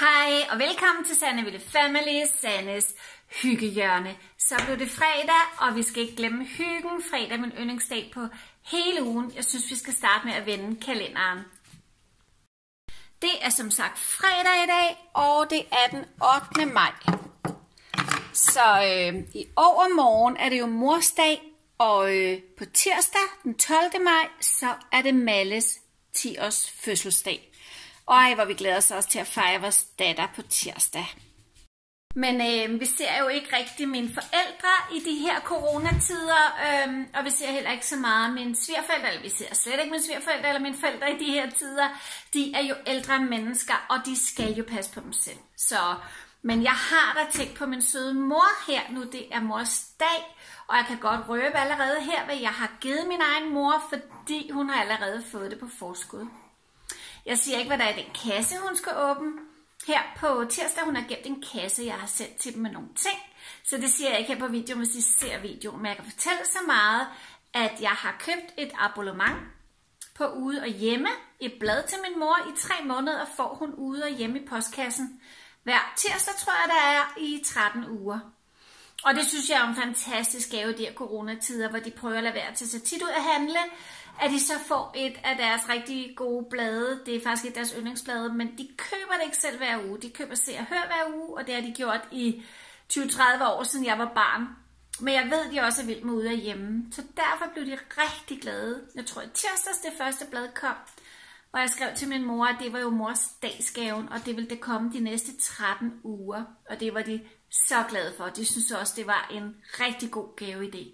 Hej og velkommen til Sanne Ville Family, Sannes hyggehjørne. Så blev det fredag, og vi skal ikke glemme hyggen. Fredag er min yndlingsdag på hele ugen. Jeg synes, vi skal starte med at vende kalenderen. Det er som sagt fredag i dag, og det er den 8. maj. Så i overmorgen er det jo morsdag, og på tirsdag den 12. maj, så er det Malles 10-års fødselsdag. Og hvor vi glæder os også til at fejre vores datter på tirsdag. Men vi ser jo ikke rigtig mine forældre i de her coronatider, og vi ser heller ikke så meget mine svigerforældre, eller vi ser slet ikke mine svigerforældre eller mine forældre i de her tider. De er jo ældre mennesker, og de skal jo passe på dem selv. Men jeg har da tænkt på min søde mor her nu, det er mors dag, og jeg kan godt røbe allerede her, hvad jeg har givet min egen mor, fordi hun har allerede fået det på forskud. Jeg siger ikke, hvad der er i den kasse, hun skal åbne. Her på tirsdag, hun har gemt en kasse, jeg har sendt til dem med nogle ting. Så det siger jeg ikke her på videoen, hvis I ser videoen. Men jeg kan fortælle så meget, at jeg har købt et abonnement på Ude og Hjemme. Et blad til min mor. I 3 måneder får hun Ude og Hjemme i postkassen. Hver tirsdag, tror jeg, der er i 13 uger. Og det synes jeg er en fantastisk gave i de her coronatider, hvor de prøver at lade være til så tit ud at handle, at de så får et af deres rigtig gode blade. Det er faktisk ikke deres yndlingsblade, men de køber det ikke selv hver uge. De køber Se og Hør hver uge, og det har de gjort i 20-30 år, siden jeg var barn. Men jeg ved, de også er vildt med Ude og Hjemme. Så derfor blev de rigtig glade. Jeg tror, at tirsdags det første blad kom, og jeg skrev til min mor, at det var jo mors dagsgaven, og det ville det komme de næste 13 uger. Og det var de så glade for. De synes også, det var en rigtig god gaveidé.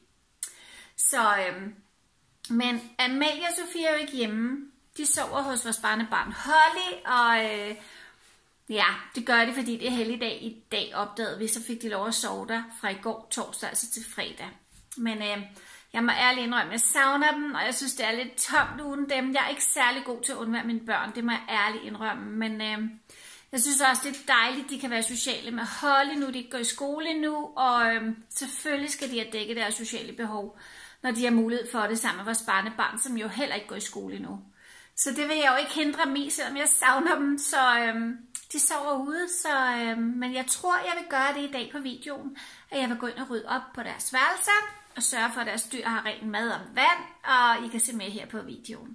Men Amalie og Sofie er jo ikke hjemme. De sover hos vores barnebarn Holly, og det gør de, fordi det er helligdag i dag, opdagede vi. Så fik de lov at sove der fra i går torsdag, altså til fredag. Men jeg må ærligt indrømme, at jeg savner dem, og jeg synes, det er lidt tomt uden dem. Jeg er ikke særlig god til at undvære mine børn, det må jeg ærligt indrømme. Men jeg synes også, det er dejligt, de kan være sociale med Holly nu, de ikke går i skole endnu. Og selvfølgelig skal de have dækket deres sociale behov, når de har mulighed for det sammen med vores barnebarn, som jo heller ikke går i skole endnu. Så det vil jeg jo ikke hindre mig, selvom jeg savner dem, så de sover ude. Men jeg tror, jeg vil gøre det i dag på videoen, at jeg vil gå ind og rydde op på deres værelser, og sørge for, at deres dyr har ren mad og vand, og I kan se med her på videoen.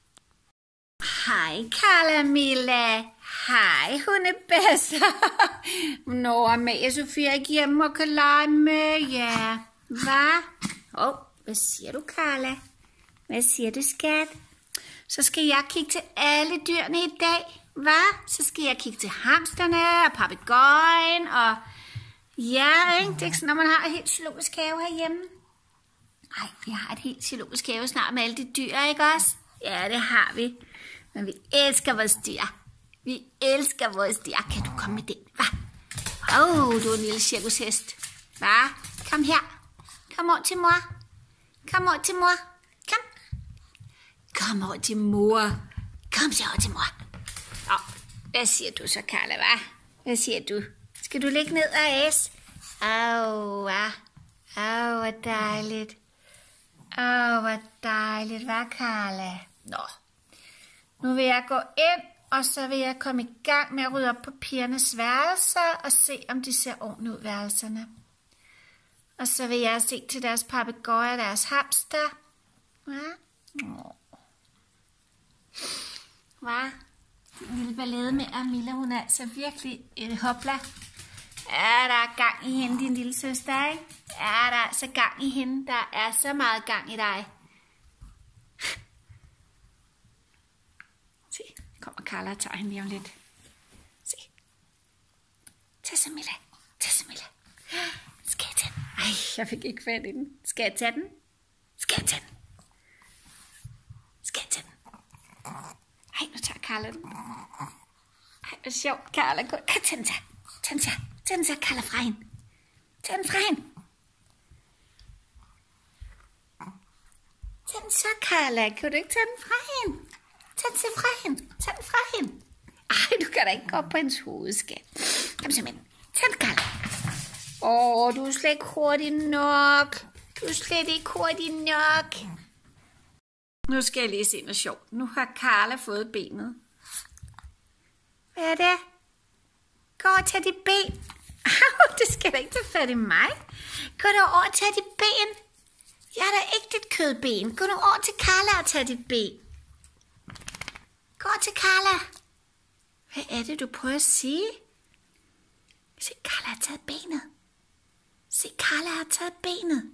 Hej Carla Milla. Hej hundebæsser. Nå, Amalie Sofie er ikke hjemme og kan lege med jer. Hvad? Hvad siger du, Carla? Hvad siger du, skat? Så skal jeg kigge til alle dyrene i dag. Hvad? Så skal jeg kigge til hamsterne og papegøjen og... Ja, ikke? Det er ikke sådan, når man har et helt zoologisk have herhjemme. Nej, vi har et helt zoologisk have snart med alle de dyr, ikke også? Ja, det har vi. Men vi elsker vores dyr. Vi elsker vores dyr. Kan du komme med den? Hvad? Du er en lille cirkushest. Hvad? Kom her. Kom over til mor. Kom over til mor. Kom. Kom over til mor. Kom så over til mor. Hvad siger du så, Carla, hva? Hvad siger du? Skal du ligge ned og æse? Hvor dejligt. Hvor dejligt, hva, Carla? Nå. Nu vil jeg gå ind, og så vil jeg komme i gang med at rydde op på pigernes værelser, og se, om de ser ordentligt ud, værelserne. Og så vil jeg se til deres papegøjer og deres hamster. Hvad? En lille ballade med Amilla, hun er altså virkelig hopla. Ja, der er gang i hende, din lille søster, ikke? Ja, der er altså gang i hende. Der er så meget gang i dig. Se, kommer Carla og tager hende lige om lidt. Se. Tag så, Milla. Tag så, Milla. Skal jeg tage den? Ej, jeg fik ikke fat i den. Skal jeg tage den? Skal jeg tage den? Skal jeg tage den? Ej, nu tager Carla den. Ej, hvor sjovt, Carla. Kan tage den så? Tag den så. Tag den så, Carla, fra hende. Tag den fra hende. Tag den så, Carla. Kan du ikke tage den fra hende? Tag den så fra hende. Tag den fra hende. Ej, du kan da ikke gå op på hendes hoved, skat. Kom så med den. Tag den, Carla. Du er slet ikke hurtig nok. Du er slet ikke hurtig nok. Nu skal jeg lige se noget sjovt. Nu har Carla fået benet. Hvad er det? Gå over og tag dit ben. Au, det skal da ikke tage fat i mig. Gå nu over og tag dit ben. Jeg er da ikke dit kødben. Gå nu over til Carla og tag dit ben. Gå over til Carla. Hvad er det, du prøver at sige? Se, Carla har taget benet. Se, Carla har taget benet.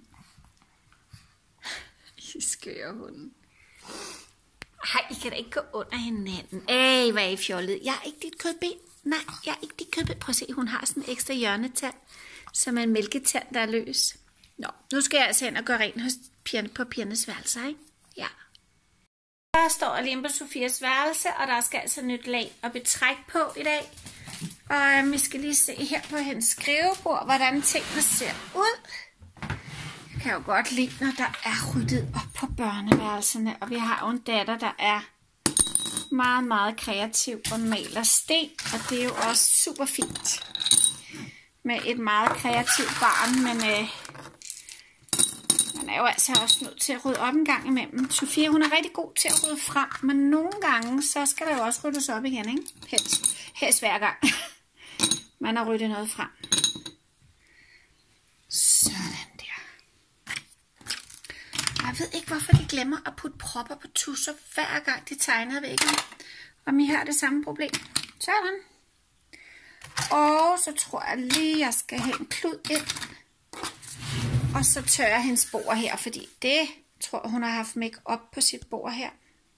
I skøre hunden. Ej, I kan da ikke gå under hinanden. Ej, hvad er I fjollet. Jeg er ikke dit kødben. Nej, jeg er ikke dit kødben. Prøv at se, hun har sådan en ekstra hjørnetand, som er en mælketand, der er løs. Nå, nu skal jeg altså hen og gøre rent hos pigerne på pigernes værelse, ikke? Ja. Der står jeg lige på Sofias værelse, og der skal altså nyt lag og betræk på i dag. Og vi skal lige se her på hendes skrivebord, hvordan tingene ser ud. Jeg kan jo godt lide, når der er ryddet op på børneværelserne. Og vi har jo en datter, der er meget, meget kreativ og maler sten. Og det er jo også super fint med et meget kreativt barn. Men man er jo altså også nødt til at rydde op en gang imellem. Sofia, hun er rigtig god til at rydde frem. Men nogle gange, så skal der jo også ryddes op igen, ikke? Helst hver gang. Man har ryddet noget frem. Sådan der. Jeg ved ikke, hvorfor de glemmer at putte propper på tusser, hver gang de tegner væggen. Om I har det samme problem. Sådan. Og så tror jeg lige, jeg skal have en klud ind. Og så tørrer hendes bord her, fordi det tror hun har haft make-up på sit bord her.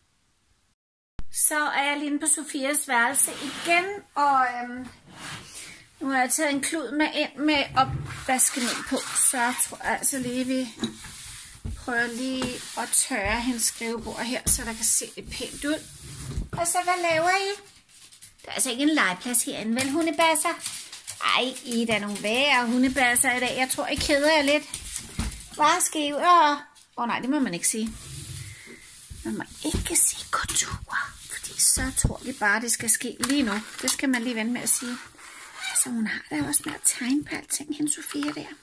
Så er jeg lige inde på Sofias værelse igen, og nu har jeg taget en klud med ind med opvaskemiddel på, så jeg tror altså lige, vi prøver lige at tørre hendes skrivebord her, så der kan se lidt pænt ud. Og så hvad laver I? Der er altså ikke en legeplads herinde, vel hundebasser? Ej, I er da nogle værre hundebasser i dag. Jeg tror, I keder jer lidt. Hvad skal I ud? Nej, det må man ikke sige. Man må ikke sige kultur, fordi så tror de bare, det skal ske lige nu. Det skal man lige vente med at sige. Altså, hun har da også med at tegne på alting, hende Sofia der.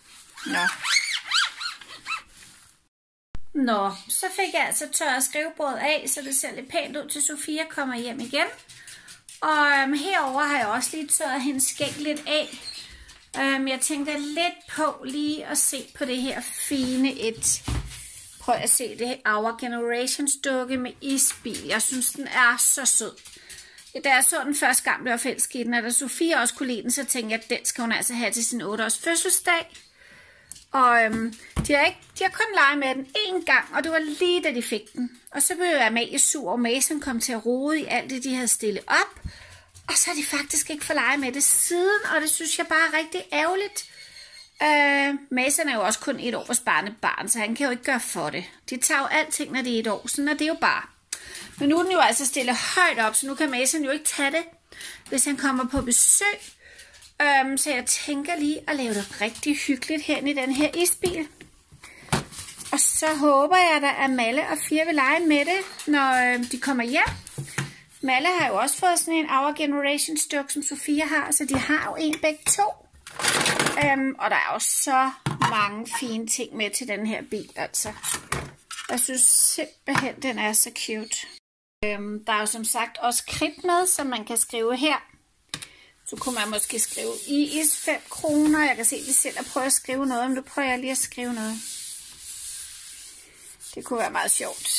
Nå, så fik jeg altså tørret skrivebordet af, så det ser lidt pænt ud til Sofia kommer hjem igen. Og herover har jeg også lige tørret hendes skæg lidt af. Jeg tænkte lidt på lige at se på det her fine et. Prøv at se det her Our Generations dukke med isbil. Jeg synes, den er så sød. Da jeg så den første gang, blev jeg forelsket i den, og da Sofia også kunne lide den, så tænkte jeg, at den skal hun altså have til sin 8-års fødselsdag. Og de har kun leget med den én gang, og det var lige da de fik den. Og så blev Amalie sur, og Mason kom til at rode i alt det, de havde stillet op. Og så har de faktisk ikke fået lege med det siden, og det synes jeg bare er rigtig ærgerligt. Mason er jo også kun 1 års barnebarn, så han kan jo ikke gøre for det. De tager jo alting, når det er 1 år, sådan er det jo bare. Men nu er den jo altså stillet højt op, så nu kan Mason jo ikke tage det, hvis han kommer på besøg. Så jeg tænker lige at lave det rigtig hyggeligt hen i den her isbil. Og så håber jeg da, at Malle og Fia vil lege med det, når de kommer hjem. Malle har jo også fået sådan en Our Generations dukke, som Sofia har, så de har jo en begge to. Og der er jo så mange fine ting med til den her bil, altså. Jeg synes simpelthen, den er så cute. Der er jo som sagt også kridt med, som man kan skrive her. Så kunne man måske skrive is 5 kroner. Jeg kan se, at de selv prøver at skrive noget, men nu prøver jeg lige at skrive noget. Det kunne være meget sjovt.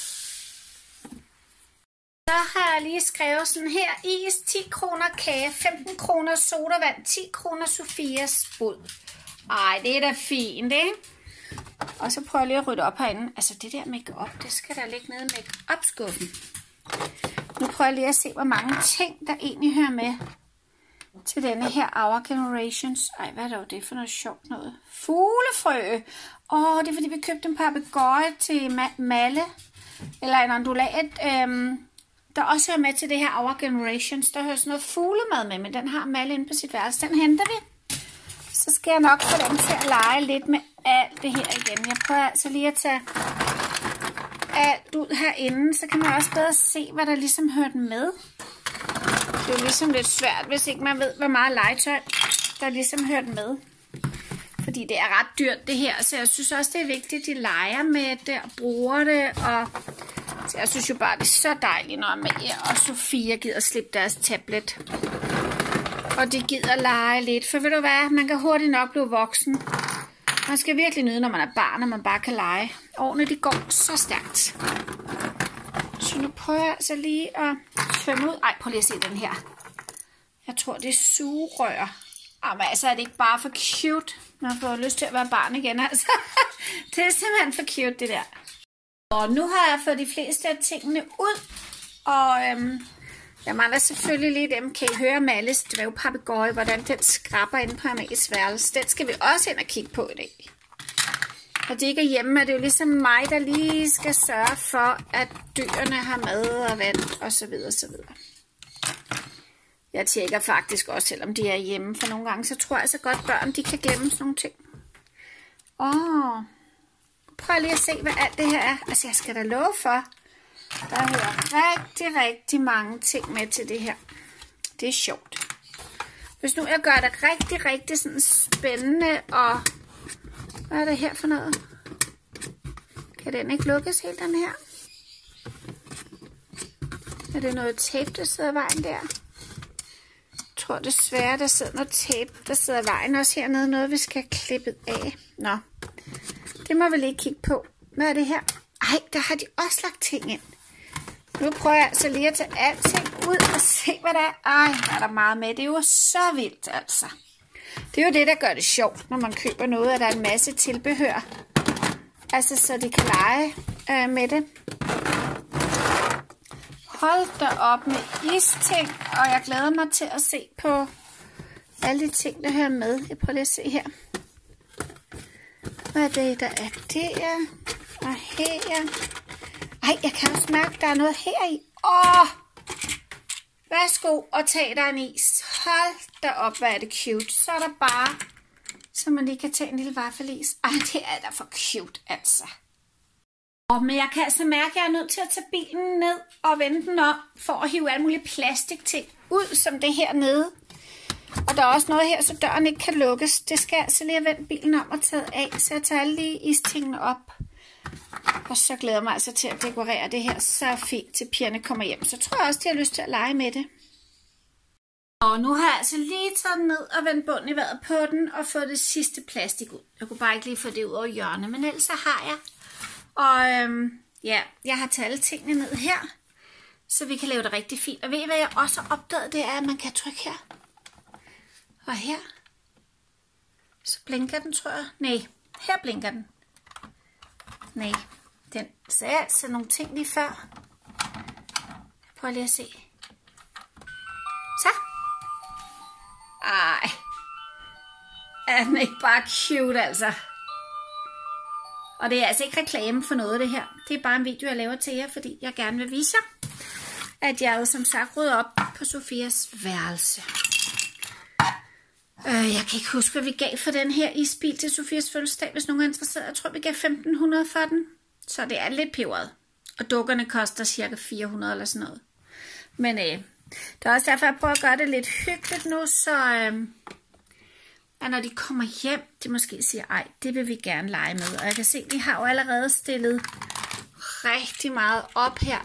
Så har jeg lige skrevet sådan her. Is 10 kroner, kage 15 kroner, sodavand 10 kroner, Sofias bud. Ej, det er da fint, ikke? Og så prøver jeg lige at rydde op herinde. Altså det der make-up, det skal der ligge nede i make-up-skuffen. Nu prøver jeg lige at se, hvor mange ting, der egentlig hører med til denne her Our Generations. Ej, hvad er dog det for noget sjovt noget? Fuglefrø. Det er fordi, vi købte en papegøje til Malle. Eller en ondulat. Der også hører med til det her Our Generations. Der hører sådan noget fuglemad med, men den har Malle inde på sit værelse. Den henter vi. Så skal jeg nok få dem til at lege lidt med alt det her igen. Jeg prøver altså lige at tage alt ud herinde. Så kan man også bedre se, hvad der ligesom hører med. Det er jo ligesom lidt svært, hvis ikke man ved, hvor meget legetøj der ligesom hører med. Fordi det er ret dyrt det her, så jeg synes også, det er vigtigt, at de leger med det og bruger det. Og så jeg synes jo bare, det er så dejligt, når Amalie og Sofia gider slippe deres tablet. Og de gider lege lidt, for ved du hvad, man kan hurtigt nok blive voksen. Man skal virkelig nyde, når man er barn, og man bare kan lege. Årene, de går så stærkt. Så nu prøver jeg altså lige at svømme ud. Ej, prøv lige at se den her. Jeg tror, det er sugerør. Jamen altså, er det ikke bare for cute? Man får lyst til at være barn igen, altså. Det er simpelthen for cute, det der. Og nu har jeg fået de fleste af tingene ud. Og jeg mangler selvfølgelig lige dem. Kan I høre Malles dværgpapegøje, hvordan den skraber inde på Amalies værelse? Den skal vi også ind og kigge på i dag. Og de ikke er hjemme, er det jo ligesom mig, der lige skal sørge for, at dyrene har mad og vand og så videre, så videre. Jeg tjekker faktisk også, selvom de er hjemme, for nogle gange, så tror jeg så godt, børn de kan glemme sådan nogle ting. Prøv lige at se, hvad alt det her er. Altså, jeg skal da love for, der hører rigtig mange ting med til det her. Det er sjovt. Hvis nu jeg gør det rigtig sådan spændende, og hvad er det her for noget? Kan den ikke lukkes helt, den her? Er det noget tape, der sidder i vejen der? Jeg tror desværre, der sidder noget tape, der sidder i vejen også hernede. Noget, vi skal have klippet af. Nå, det må vi lige kigge på. Hvad er det her? Ej, der har de også lagt ting ind. Nu prøver jeg altså lige at tage alting ud og se, hvad der er. Ej, der er der meget med. Det er jo så vildt, altså. Det er jo det, der gør det sjovt, når man køber noget, og der er en masse tilbehør. Altså, så de kan lege med det. Hold da op med isting, og jeg glæder mig til at se på alle de ting, der hører med. Jeg prøver lige at se her. Hvad er det, der er der? Og her. Ej, jeg kan også mærke, der er noget her i. Værsgo og tag dig en is. Hold da op, hvad er det cute. Så er der bare, så man lige kan tage en lille vaffelis. Ej, det er da for cute, altså. Men jeg kan altså mærke, at jeg er nødt til at tage bilen ned og vende den om, for at hive alle mulige plastikting ud, som det her nede. Og der er også noget her, så døren ikke kan lukkes. Det skal jeg altså lige have vendt bilen om og taget af, så jeg tager alle de istingene op. Og så glæder jeg mig altså til at dekorere det her så fint, til pigerne kommer hjem. Så tror jeg også, de har lyst til at lege med det. Og nu har jeg altså lige taget den ned og vendt bunden i vejret på den, og fået det sidste plastik ud. Jeg kunne bare ikke lige få det ud over hjørnet, men ellers så har jeg. Og ja, jeg har taget alle tingene ned her, så vi kan lave det rigtig fint. Og ved I, hvad jeg også har opdaget, det er, at man kan trykke her. Og her. Så blinker den, tror jeg. Nej, her blinker den. Nej, den sagde altså nogle ting lige før. Prøv lige at se. Så. Ej. Er den ikke bare cute, altså? Og det er altså ikke reklame for noget, det her. Det er bare en video, jeg laver til jer, fordi jeg gerne vil vise jer, at jeg jo som sagt rydder op på Sofias værelse. Jeg kan ikke huske, hvad vi gav for den her isbil til Sofias fødselsdag, hvis nogen er interesseret. Jeg tror, vi gav 1.500 for den. Så det er lidt peberet. Og dukkerne koster cirka 400 eller sådan noget. Men det er også derfor, jeg prøver at gøre det lidt hyggeligt nu, så at når de kommer hjem, de måske siger, ej, det vil vi gerne lege med. Og jeg kan se, vi har jo allerede stillet rigtig meget op her.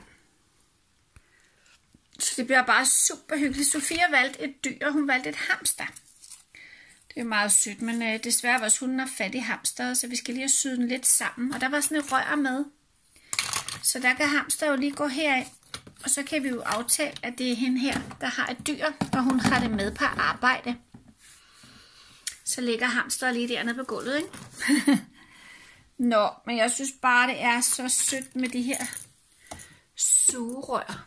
Så det bliver bare super hyggeligt. Sofia valgte et dyr, og hun valgte et hamster. Det er meget sødt, men desværre vores hunden har fat i hamster, så vi skal lige have syet den lidt sammen. Og der var sådan et rør med. Så der kan hamster jo lige gå herind. Og så kan vi jo aftale, at det er hende her, der har et dyr, og hun har det med på arbejde. Så ligger hamster lige dernede på gulvet, ikke? Nå, men jeg synes bare, det er så sødt med de her sugerør.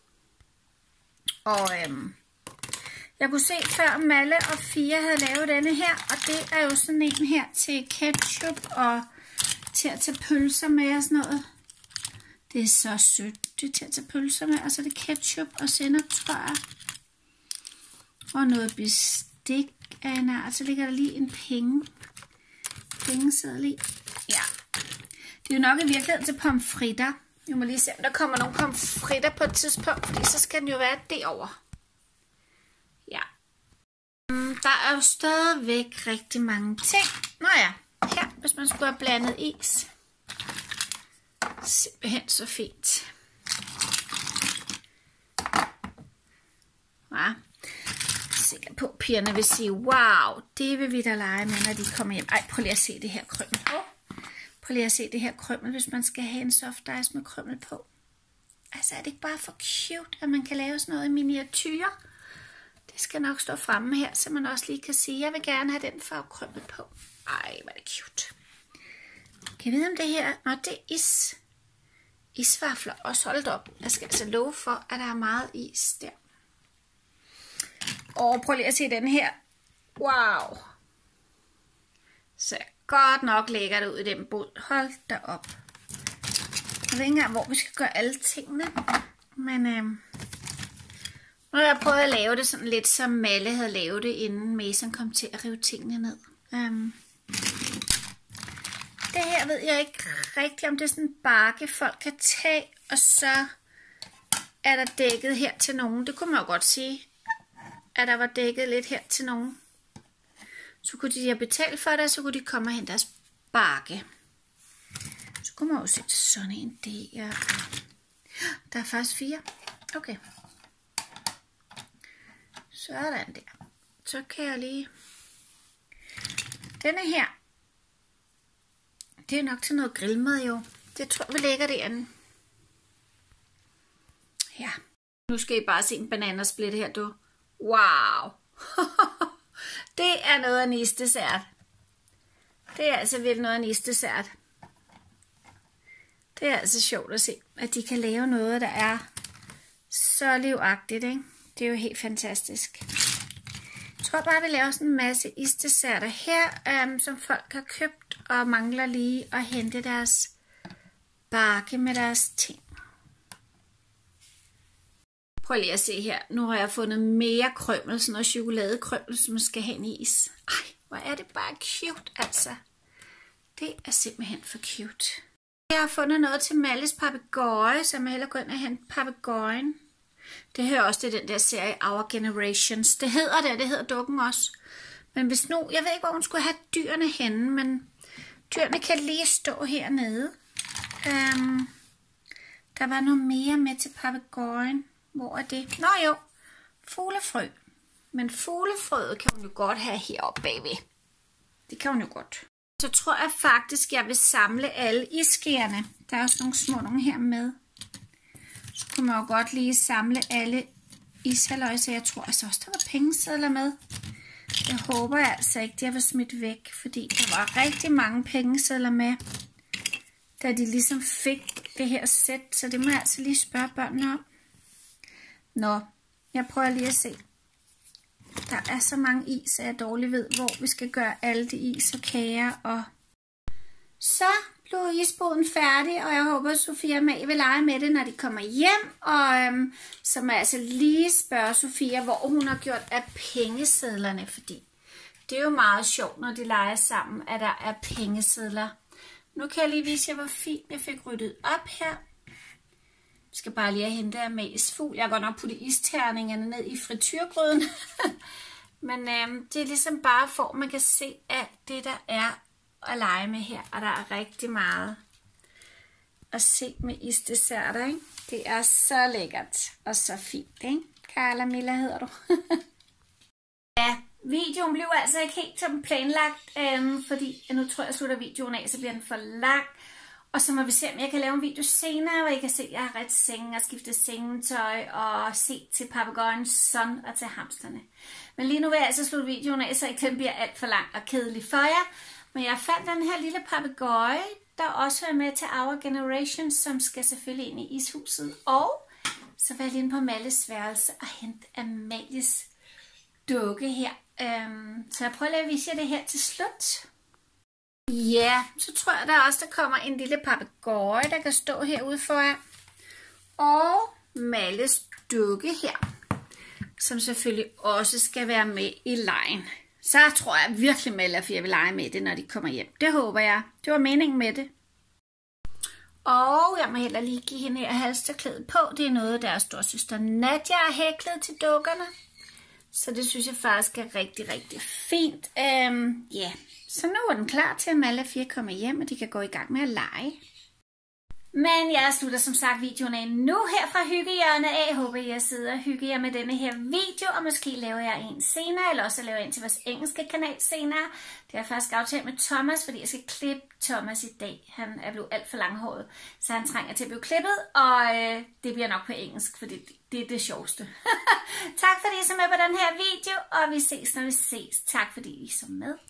Og jeg kunne se før Malle og Fia havde lavet denne her, og det er jo sådan en her til ketchup og til at tage pølser med og sådan noget. Det er så sødt. Det er til at tage pølser med, og så er det ketchup og sennep, tror jeg. Og noget bestik af en art. Så ligger der lige en pengeseddel i. Ja. Det er jo nok i virkeligheden til pomfritter. Jeg må lige se, om der kommer nogle pomfritter på et tidspunkt, fordi så skal den jo være derovre. Ja. Der er jo stadigvæk rigtig mange ting. Nå ja, her, hvis man skulle have blandet is. Simpelthen så fint. Ja. Sikker på, pigerne vil sige, wow, det vil vi da lege med, når de kommer hjem. Ej, prøv lige at se det her krymmel. Prøv lige at se det her krymmel, hvis man skal have en soft ice med krymmel på. Altså, er det ikke bare for cute, at man kan lave sådan noget i miniatyre? Det skal nok stå fremme her, så man også lige kan sige, jeg vil gerne have den farve krymmel på. Ej, hvor er det cute. Kan jeg vide, om det her... Nå, det er isvafler også. Hold op. Jeg skal altså love for, at der er meget is der. Og prøv lige at se den her. Wow. Så godt nok lækkert ud i den båd. Hold da op. Jeg ved ikke engang, hvor vi skal gøre alle tingene. Men nu har jeg prøvet at lave det sådan lidt, som Malle havde lavet det, inden Mason kom til at rive tingene ned. Det her ved jeg ikke rigtigt, om det er sådan en bakke, folk kan tage, og så er der dækket her til nogen. Det kunne man jo godt sige, at der var dækket lidt her til nogen. Så kunne de have betalt for det, og så kunne de komme og hente deres bakke. Så kunne man jo sætte sådan en der. Der er faktisk 4. Okay. Sådan der. Så kan jeg lige... Denne her. Det er nok til noget grillmad jo. Det tror jeg, vi lægger derinde. Ja. Nu skal I bare se en bananasplit her, du. Wow. Det er noget af en isdessert. Det er altså virkelig noget af en isdessert. Det er altså sjovt at se, at de kan lave noget, der er så livagtigt, ikke? Det er jo helt fantastisk. Jeg tror bare, vi laver sådan en masse isdesserter her, som folk har købt og mangler lige at hente deres bakke med deres ting. Prøv lige at se her. Nu har jeg fundet mere krymmel, sådan noget chokoladekrymmel, som skal have en is. Ej, hvor er det bare cute, altså. Det er simpelthen for cute. Jeg har fundet noget til Malles papegøje, så jeg hellere gå ind og hente papegøjen. Det hører også til den der serie Our Generations. Det hedder dukken også. Men hvis nu, jeg ved ikke, hvor hun skulle have dyrene henne, men dyrene kan lige stå hernede. Der var noget mere med til papegøjen. Hvor er det? Nå jo, fuglefrø. Men fuglefrøet kan hun jo godt have heroppe bagved. Det kan hun jo godt. Så tror jeg faktisk, jeg vil samle alle isskærene. Der er også nogle små nogle her med. Så kunne man jo godt lige samle alle ishalløjser. Jeg tror altså også, der var pengesedler med. Jeg håber altså ikke, de har været smidt væk, fordi der var rigtig mange pengesedler med, da de ligesom fik det her sæt. Så det må jeg altså lige spørge børnene om. Nå, jeg prøver lige at se. Der er så mange is, at jeg dårligt ved, hvor vi skal gøre alle de is og kager. Og så blev isboden færdig, og jeg håber, at Sofia og Maie vil lege med det, når de kommer hjem. Og så må jeg altså lige spørge Sofia, hvor hun har gjort af pengesedlerne, fordi det er jo meget sjovt, når de leger sammen, at der er pengesedler. Nu kan jeg lige vise jer, hvor fint jeg fik ryddet op her. Jeg skal bare lige hente Amalies fugl. Jeg har godt nok puttet isterningerne ned i frityrgryden. Men det er ligesom bare for, at man kan se alt det, der er at lege med her. Og der er rigtig meget at se med isdesserter, ikke? Det er så lækkert og så fint, ikke? Carla Milla hedder du. Ja, videoen blev altså ikke helt som planlagt, fordi nu tror jeg slutter videoen af, så bliver den for lang. Og så må vi se, om jeg kan lave en video senere, hvor I kan se, at jeg har ret sengen og skiftet sengetøj og se til papegøjens son og til hamsterne. Men lige nu vil jeg altså slutte videoen af, så ikke den bliver alt for lang og kedelig for jer. Men jeg fandt den her lille papegøje, der også er med til Our Generations, som skal selvfølgelig ind i ishuset. Og så var jeg lige inde på Malles værelse og hente Amalies dukke her. Så jeg prøver at vise jer det her til slut. Ja, så tror jeg der også, der kommer en lille papegøje, der kan stå herude foran. Og Malles dukke her, som selvfølgelig også skal være med i legen. Så tror jeg virkelig, Malle og Fia vil lege med det, når de kommer hjem. Det håber jeg. Det var meningen med det. Og jeg må heller lige give hende her halsterklædet på. Det er noget, deres storsøster Nadia har hæklet til dukkerne. Så det synes jeg faktisk er rigtig, rigtig fint. Ja, så nu er den klar til, at Malle og Fia kommer hjem, og de kan gå i gang med at lege. Men jeg slutter som sagt videoen af nu her fra Hyggehjørnet af. Jeg håber, I sidder og hygger jer med denne her video, og måske laver jeg en senere, eller også laver jeg en til vores engelske kanal senere. Det har jeg faktisk aftalt med Thomas, fordi jeg skal klippe Thomas i dag. Han er blevet alt for langhåret, så han trænger til at blive klippet, og det bliver nok på engelsk, fordi det er det sjoveste. Tak fordi I så med på den her video, og vi ses, når vi ses. Tak fordi I så med.